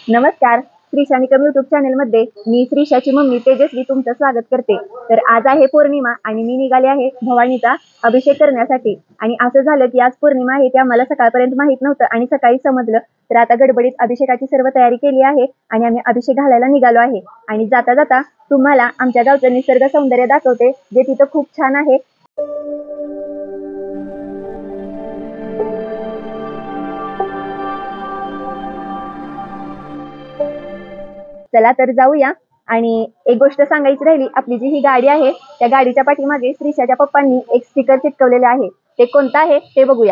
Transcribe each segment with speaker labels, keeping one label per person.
Speaker 1: नमस्कार, श्रीशानिकम यूट्यूब चॅनलमध्ये मी श्रीशाची मम्मी तेजस्वी तुमचं स्वागत करते। तर आज आहे पौर्णिमा आणि मी निघाले आहे भवानीचा अभिषेक करण्यासाठी। आणि असं झालं की आज पौर्णिमा आहे ते आम्हाला सकाळपर्यंत माहित नव्हतं आणि सकाळी समजलं। तर आता गडबडीत अभिषेकाची सर्व तयारी केली आहे आणि आम्ही अभिषेक घालायला निघालो आहे। आणि जाता जाता तुम्हाला आमच्या गावचं निसर्ग सौंदर्य दाखवते जे तिथं खूप छान आहे। चला तर जाऊया। आणि एक गोष्ट सांगायची राहिली, आपली जी ही गाडी आहे त्या गाडीच्या पाठीमागे श्रीशाच्या पप्पांनी एक स्टिकर चिटकवलेले आहे। ते कोणतं आहे ते बघूया।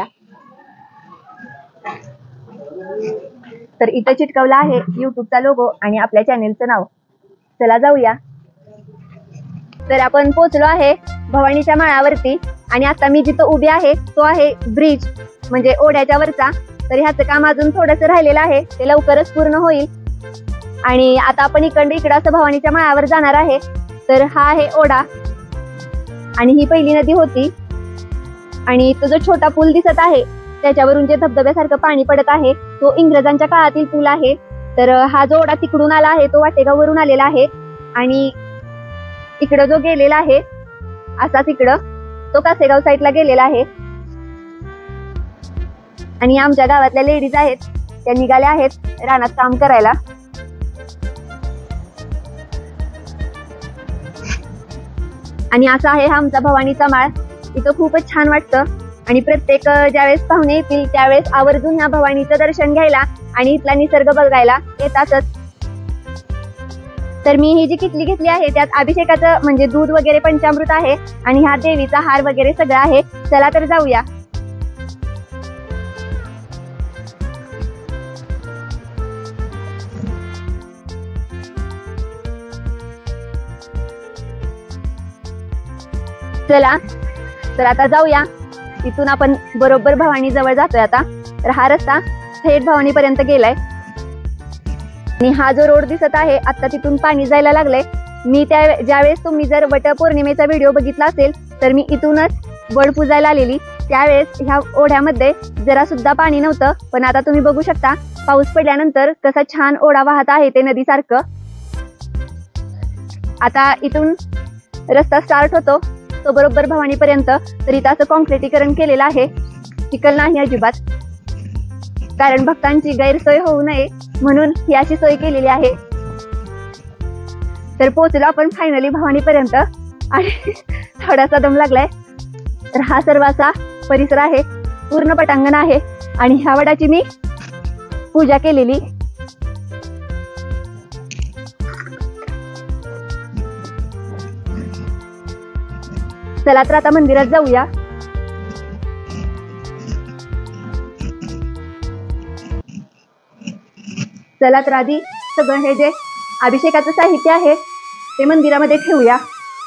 Speaker 1: तर इथं चिटकवला आहे यूट्यूबचा लोगो आणि आपल्या चॅनलचं नाव। चला जाऊया। तर आपण पोहोचलो आहे भवानीच्या माळावरती आणि आता मी जिथं उभी आहे तो आहे ब्रिज म्हणजे ओढ्याच्या वरचा। तर ह्याचं काम अजून थोडंसं राहिलेलं आहे, ते लवकरच पूर्ण होईल। आणि आता आपण इकडं असं भवानीच्या माळावर जाणार आहे। तर हा आहे ओढा आणि ही पहिली नदी होती आणि तो जो छोटा पूल दिसत आहे त्याच्यावरून जे धबधब्यासारखं पाणी पडत आहे तो इंग्रजांच्या काळातील पूल आहे। तर हा जो ओढा तिकडून आला आहे तो वाटेगाववरून आलेला आहे आणि इकडं जो गेलेला आहे असाच इकडं तो कासेगाव साईडला गेलेला आहे। आणि आमच्या गावातल्या लेडीज आहेत त्या निघाल्या आहेत रानात काम करायला। आणि असा आहे आमचा भवानीचा माळ। इथं खूपच छान वाटतं आणि प्रत्येक ज्यावेळेस पाहुणे येतील त्यावेळेस आवर्जून ह्या भवानीचं दर्शन घ्यायला आणि इथला निसर्ग बघायला येतातच। तर मी ही जी किटली घेतली आहे त्यात अभिषेकाचं म्हणजे दूध वगैरे पंचामृत आहे आणि ह्या देवीचा हार वगैरे सगळं आहे। चला तर जाऊया। चला तर आता जाऊया। तिथून आपण बरोबर भवानी जवळ जातोय आता। तर हा रस्ता थेट भवानी पर्यंत गेलाय आणि हा जो रोड दिसत आहे आता तिथून पाणी जायला लागलंय। मी ज्यावेळेस तुम्ही जर वट पौर्णिमेचा व्हिडिओ बघितला असेल तर मी इथूनच वड पूजायला आलेली, त्यावेळेस ह्या ओढ्यामध्ये जरा सुद्धा पाणी नव्हतं। पण आता तुम्ही बघू शकता पाऊस पडल्यानंतर कसा छान ओढा वाहत आहे ते नदीसारखं। आता इथून रस्ता स्टार्ट होतो तो बरोबर भवानी पर्यंत। तर इथं असं कॉन्क्रिटीकरण केलेलं आहे, चिखल नाही अजिबात, कारण भक्तांची गैरसोय होऊ नये म्हणून ही अशी सोय केलेली आहे। तर पोहोचलो आपण फायनली भवानी पर्यंत आणि थोडासा दम लागलाय। तर हा सर्व असा परिसर आहे, पूर्ण पटांगण आहे आणि ह्या वडाची मी पूजा केलेली। चला तर आता मंदिरात जाऊया। चला तर आधी सगळं हे जे अभिषेकाचं साहित्य आहे ते मंदिरामध्ये ठेवूया।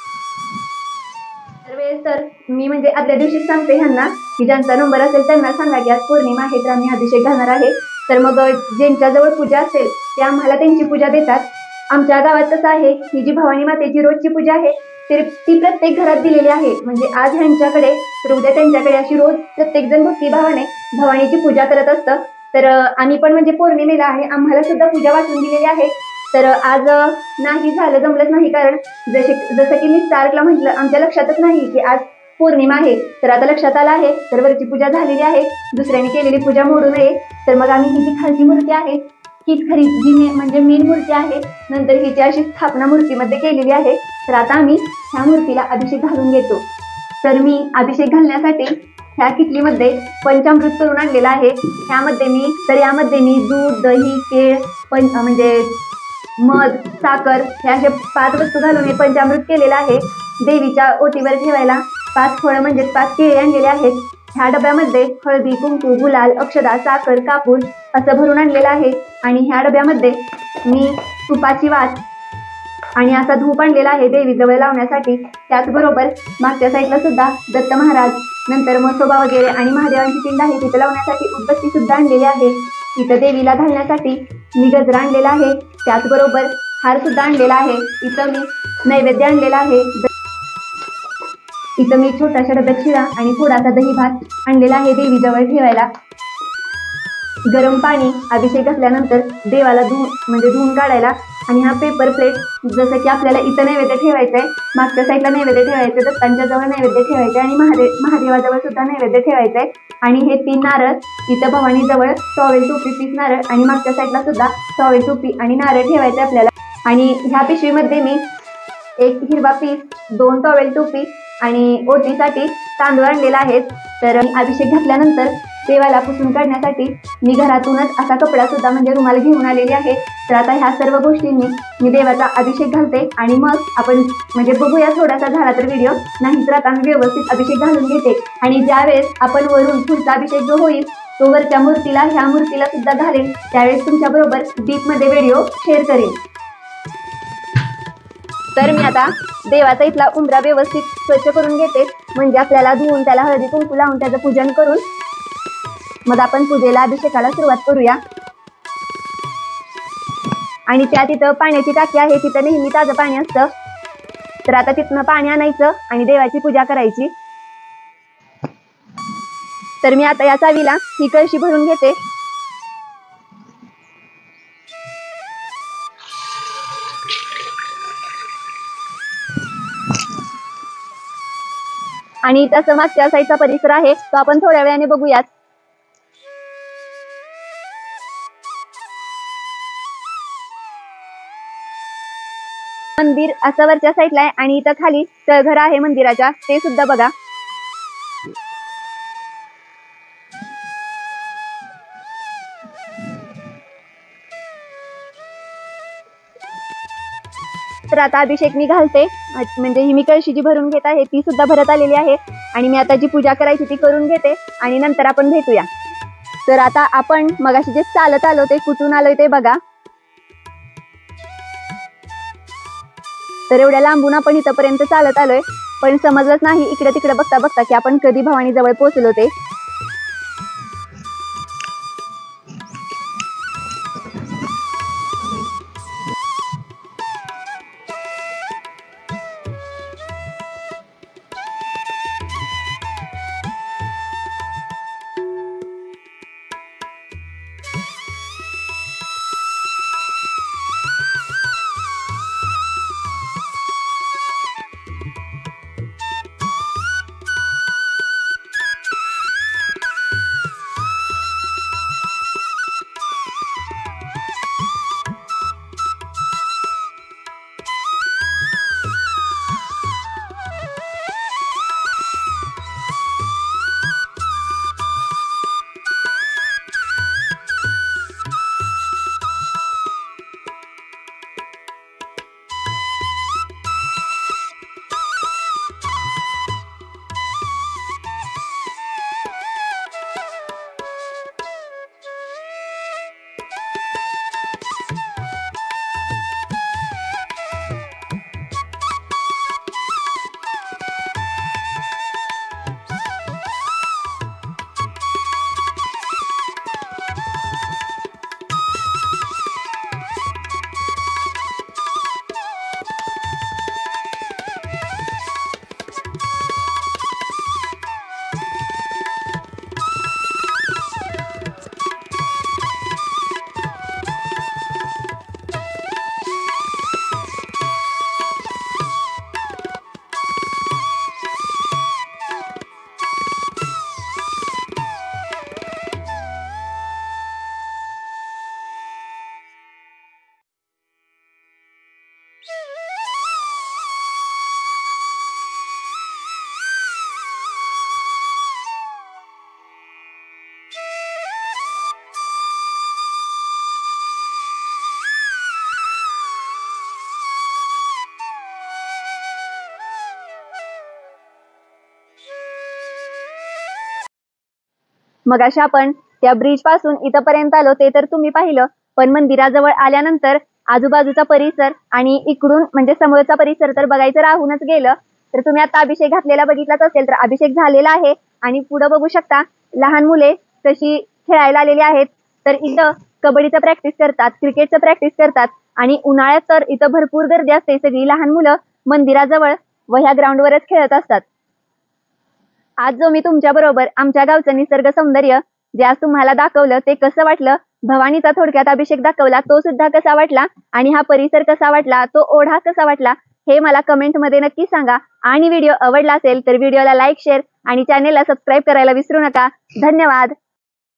Speaker 1: तर मी म्हणजे आदल्या दिवशी सांगते ह्यांना की ज्यांचा नंबर असेल त्यांना सांगा की आज पौर्णिमा आहे तर आम्ही अभिषेक घालणार आहे। तर मग ज्यांच्याजवळ पूजा असेल ते आम्हाला त्यांची पूजा देतात। आमच्या गावात कसं आहे, ही जी भवानी मातेची रोजची पूजा आहे ती प्रत्येक घरात दिलेली आहे। म्हणजे आज ह्यांच्याकडे तर उद्या त्यांच्याकडे अशी रोज प्रत्येक जण भक्तिभावाने भवानीची पूजा करत असतं। तर आम्ही पण म्हणजे पौर्णिमेला आहे आम्हाला सुद्धा पूजा वाटून दिलेली आहे। तर आज नाही झालं, जमलंच नाही, कारण जसं की मी स्टार्टला म्हटलं आमच्या लक्षातच नाही की आज पौर्णिमा आहे। तर आता लक्षात आलं आहे, तर वरची पूजा झालेली आहे, दुसऱ्याने केलेली पूजा मोडू नये। तर मग आम्ही ही जी खालची मूर्ती आहे हीच खरी जी म्हणजे मेन मूर्ती आहे, नंतर हिची अशी स्थापना मूर्तीमध्ये केलेली आहे। तर आता आम्ही ह्या मूर्तीला अभिषेक घालून घेतो। तर मी अभिषेक घालण्यासाठी ह्या किटलीमध्ये पंचामृत करून आणलेलं आहे। यामध्ये मी दूध, दही, केळ, म्हणजे मध, साखर ह्या अशा 5 वस्तू घालून हे पंचामृत केलेलं आहे। देवीच्या ओटीवर ठेवायला 5 फळं म्हणजे 5 केळी आणलेले आहेत। ह्या डब्यामध्ये हळदी, कुंकू, गुलाल, अक्षदा, साखर, कापूर असं भरून आणलेलं आहे। आणि ह्या डब्यामध्ये मी तुपाची वात आणि असा धूप आणलेला आहे देवीजवळ लावण्यासाठी। त्याचबरोबर मागच्या साईडला सुद्धा दत्त महाराज, नंतर मसोबा वगैरे आणि महादेवांची पिंड आहे तिथे लावण्यासाठी उदबत्ती सुद्धा आणलेली आहे। इथं देवीला घालण्यासाठी मी गजरा आणलेला आहे, त्याचबरोबर हार सुद्धा आणलेला आहे। इथं मी नैवेद्य आणलेला आहे। इथं मी छोटाशा डब्यात शिरा आणि थोडासा दही भात आणलेला आहे देवीजवळ ठेवायला। गरम पाणी अभिषेक घातल्यानंतर देवाला धुवून काढायला. आणि हा पेपर प्लेट जसं की आपल्याला इथं नैवेद्य ठेवायचा आहे, मागच्या साईडला नैवेद्य ठेवायचं, दत्तांच्या जवळ नैवेद्य ठेवायचं आणि महादेवाजवळ सुद्धा नैवेद्य ठेवायचं आहे. आणि हे 3 नारळ इथं भवानी जवळ टॉवेल टोपी, पीस नारळ आणि मागच्या साईडला सुद्धा टॉवेल टोपी आणि नारळ ठेवायचे आपल्याला. आणि ह्या पिशवीमध्ये मी 1 हिरवा पीस, 2 टॉवेल टोपी आणि ओटीसाठी तांदूळ आणलेला आहे. तर अभिषेक घातल्यानंतर देवाला पुसून काढण्यासाठी मी घरातूनच असा कपडा सुद्धा म्हणजे रुमाल घेऊन आलेली आहे. तर आता ह्या सर्व गोष्टींनी मी देवाचा अभिषेक घालते आणि मग आपण म्हणजे बघूया थोडासा झाला तर व्हिडिओ, नाही तर आता मी व्यवस्थित अभिषेक घालून घेते. आणि ज्यावेळेस आपण वरून पुढचा अभिषेक जो होईल तो वरच्या मूर्तीला, ह्या मूर्तीला सुद्धा घालेल, त्यावेळेस तुमच्याबरोबर डीपमध्ये व्हिडिओ शेअर करेन. तर मी आता देवाचा इथला उंबरा व्यवस्थित स्वच्छ करून घेते, म्हणजे आपल्याला धुवून त्याला हळदी कुंकू लावून त्याचं पूजन करून मग आपण पूजेला अभिषेकाला सुरुवात करूया. आणि त्या तिथं पाण्याची टाकी आहे, तिथं नेहमी ताजं पाणी असतं. तर आता तिथनं पाणी आणायचं आणि देवाची पूजा करायची. तर मी आता या चावीला ही कळशी भरून घेते. आणि तसं मागच्या साईडचा परिसर आहे तो आपण थोड्या वेळाने बघूयात. मंदिर असं वरच्या साईडला आहे आणि इथं खाली तळघर आहे मंदिराच्या, ते सुद्धा बघा. तर आता अभिषेक मी घालते, म्हणजे ही मी कळशी जी भरून घेत आहे ती सुद्धा भरत आलेली आहे. आणि मी आता जी पूजा करायची ती करून घेते आणि नंतर आपण भेटूया. तर आता आपण मगाशी जे चालत आलो ते कुठून आलोय ते बघा. तर एवढ्या लांबून आपण इथपर्यंत चालत आलोय, पण समजलंच नाही इकडे तिकडे बघता बघता की आपण कधी भवानी जवळ पोहोचलो ते. मगाशी आपण त्या ब्रिज पासून इथपर्यंत आलो ते तर तुम्ही पाहिलं, पण मंदिराजवळ आल्यानंतर आजूबाजूचा परिसर आणि इकडून म्हणजे समोरचा परिसर तर बघायचं राहूनच गेलं. तर तुम्ही आता अभिषेक घातलेला बघितलाच असेल, तर अभिषेक झालेला आहे आणि पुढे बघू शकता लहान मुले कशी खेळायला आलेली आहेत. तर इथं कबड्डीचं प्रॅक्टिस करतात, क्रिकेटचं प्रॅक्टिस करतात आणि उन्हाळ्यात तर इथं भरपूर गर्दी असते. सगळी लहान मुलं मंदिराजवळ व ह्या ग्राउंडवरच खेळत असतात. आज जो मी तुमच्या बरोबर आमच्या गावचं निसर्ग सौंदर्य जे आज तुम्हाला दाखवलं ते कसं वाटलं, भवानीचा थोडक्यात अभिषेक दाखवला तो सुद्धा कसा वाटला, आणि हा परिसर कसा वाटला, तो ओढा कसा वाटला, हे मला कमेंटमध्ये नक्की सांगा. आणि व्हिडिओ आवडला असेल तर व्हिडिओला लाईक, शेअर आणि चॅनेलला सबस्क्राईब करायला विसरू नका. धन्यवाद.